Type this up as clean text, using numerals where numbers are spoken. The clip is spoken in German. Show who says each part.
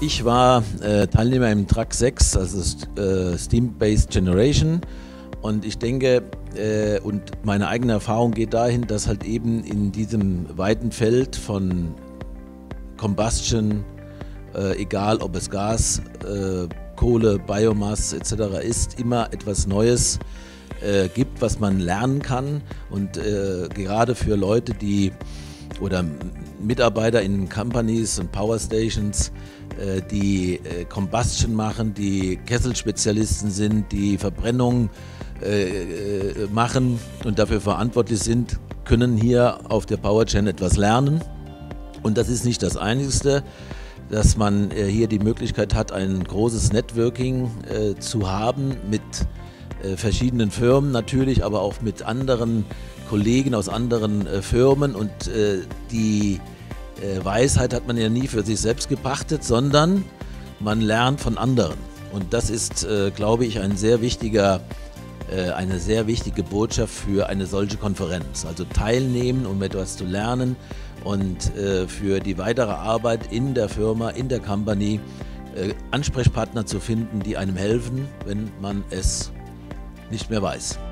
Speaker 1: Ich war Teilnehmer im Track 6, also Steam-Based Generation, und ich denke, und meine eigene Erfahrung geht dahin, dass halt eben in diesem weiten Feld von Combustion, egal ob es Gas, Kohle, Biomasse etc. ist, immer etwas Neues gibt, was man lernen kann, und gerade für Leute, die oder Mitarbeiter in Companies und Power Stations, die Combustion machen, die Kesselspezialisten sind, die Verbrennung machen und dafür verantwortlich sind, können hier auf der PowerGen etwas lernen. Und das ist nicht das Einzige, dass man hier die Möglichkeit hat, ein großes Networking zu haben mit verschiedenen Firmen natürlich, aber auch mit anderen Kollegen aus anderen Firmen, und die Weisheit hat man ja nie für sich selbst gepachtet, sondern man lernt von anderen. Und das ist, glaube ich, eine sehr wichtige Botschaft für eine solche Konferenz. Also teilnehmen, um etwas zu lernen, und für die weitere Arbeit in der Firma, in der Company, Ansprechpartner zu finden, die einem helfen, wenn man es nicht mehr weiß.